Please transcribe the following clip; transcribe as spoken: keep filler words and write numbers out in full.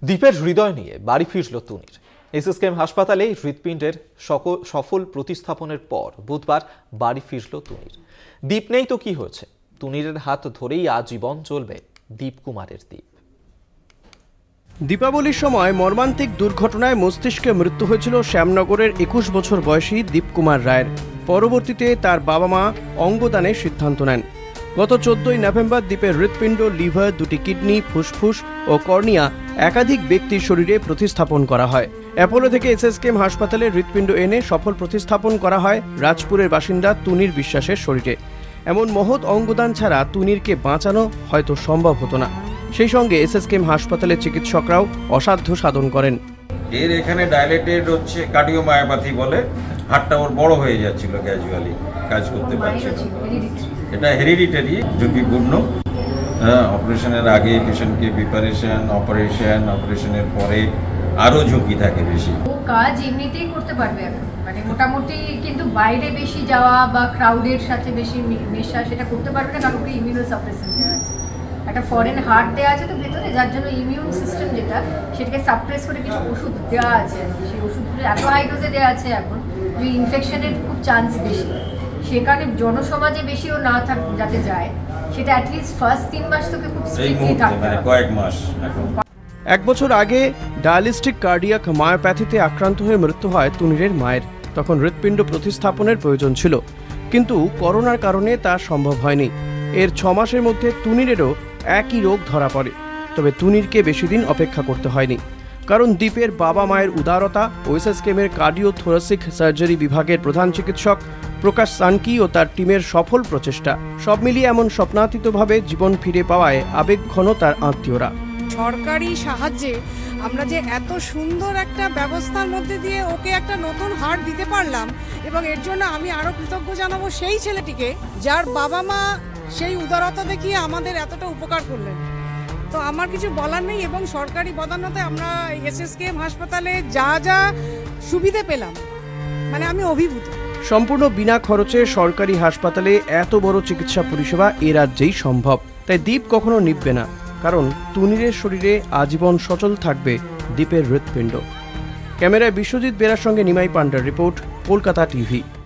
দ্বীপের হৃদয় নিয়ে বাড়ি ফিরল তুনির। এসএসকেএম হাসপাতালে হৃৎপিণ্ডের সফল প্রতিস্থাপনের পর বুধবার বাড়ি ফিরল তুনির। দ্বীপ নেই তো কি হয়েছে, তুনিরের হাত ধরেই আজীবন চলবে দীপ কুমারের দ্বীপ। দীপাবলির সময় মর্মান্তিক দুর্ঘটনায় মস্তিষ্কে মৃত্যু হয়েছিল শ্যামনগরের একুশ বছর বয়সী দীপ কুমার রায়ের। পরবর্তীতে তার বাবা মা অঙ্গদানের সিদ্ধান্ত নেন। গত চোদ্দই নভেম্বর দ্বীপের হৃৎপিণ্ড, লিভার, দুটি কিডনি, ফুসফুস ও কর্নিয়া একাধিক ব্যক্তির শরীরে প্রতিস্থাপন করা হয়। অ্যাপোলো থেকে এসএসকেএম হাসপাতালে হৃৎপিণ্ড এনে সফল প্রতিস্থাপন করা হয় রাজপুরের বাসিন্দা তুনির বিশ্বাসের শরীরে। এমন মহৎ অঙ্গদান ছাড়া তুনিরকে বাঁচানো হয়তো সম্ভব হতো না। সেই সঙ্গে এসএসকেএম হাসপাতালের চিকিৎসকরাও অসাধ্য সাধন করেন। এর এখানে ডাইলেটেড হচ্ছে কার্ডিওমায়োপ্যাথি বলে, হাড়টা ওর বড় হয়ে যাচ্ছিল, গ্র্যাজুয়ালি কাজ করতে পারছিল। এটা হেরিডিটারি, ঝুঁকিপূর্ণ। হ্যাঁ, অপারেশনের আগে পেশেন্টকে প্রিপারেশন, অপারেশন, অপারেশনের পরে আরও ঝুঁকি থাকে বেশি। ও কাজ এমনিতেই করতে পারবে এখন, মানে মোটামুটি, কিন্তু বাইরে বেশি যাওয়া বা ক্রাউডের সাথে বেশি মেশা সেটা করতে পারবে না, কারণ ওকে ইমিউনো সাপ্রেশন দেওয়া আছে, একটা ফরেন হার্ট দেওয়া আছে তো ভেতরে, যার জন্য ইমিউন সিস্টেম যেটা সেটাকে সাপ্রেস করে কিছু ওষুধ দেওয়া আছে। সেই ওষুধগুলো এত হাই ডোজে দেওয়া আছে এখন, ওই ইনফেকশনের খুব চান্স বেশি। সে কারণে জনসমাজে বেশিও না থাক যাতে যায়, সেটা অ্যাটলিস্ট ফার্স্ট তিন মাস তোকে খুব স্ট্রিক্টলি থাকতে হবে, কয়েক মাস। এখন এক বছর আগে ডায়ালিস্টিক কার্ডিয়াক মায়োপ্যাথিতে আক্রান্ত হয়ে মৃত্যু হয় তুনিরের মায়ের। তখন হৃৎপিণ্ড প্রতিস্থাপনের প্রয়োজন ছিল, কিন্তু করোনার কারণে তা সম্ভব হয়নি। এর ছ মাসের মধ্যে তুনিরেরও একই রোগ ধরা পড়ে। তবে তুনিরকে বেশি দিন অপেক্ষা করতে হয়নি, কারণ দ্বীপের বাবা মায়ের উদারতা ও এসএসকেএমের কার্ডিও থোরাসিক সার্জারি বিভাগের প্রধান চিকিৎসক প্রকাশ সানকি ও তার টিমের সফল প্রচেষ্টা, সব মিলিয়ে এমন স্বপ্নাতীতভাবে জীবন ফিরে পাওয়ায় আবেগঘন তার আত্মীয়রা। সরকারি সাহায্যে আমরা যে এত সুন্দর একটা ব্যবস্থার মধ্যে দিয়ে ওকে একটা নতুন হার্ট দিতে পারলাম, এবং এর জন্য আমি আরও কৃতজ্ঞ জানাবো সেই ছেলেটিকে যার বাবা মা সেই উদারতা দেখিয়ে আমাদের এতটা উপকার করলেন। তো আমার কিছু বলার নেই, এবং সরকারি বদান্যতে আমরা এসএসকেএম হাসপাতালে যা যা সুবিধে পেলাম, মানে আমি অভিভূত। সম্পূর্ণ বিনা খরচে সরকারি হাসপাতালে এত বড় চিকিৎসা পরিষেবা এ রাজ্যেই সম্ভব। তাই দ্বীপ কখনো নিভবে না, কারণ তুনিরের শরীরে আজীবন সচল থাকবে দ্বীপের হৃৎপিণ্ড। ক্যামেরায় বিশ্বজিৎ বেরার সঙ্গে নিমাই পান্ডার রিপোর্ট, কলকাতা টিভি।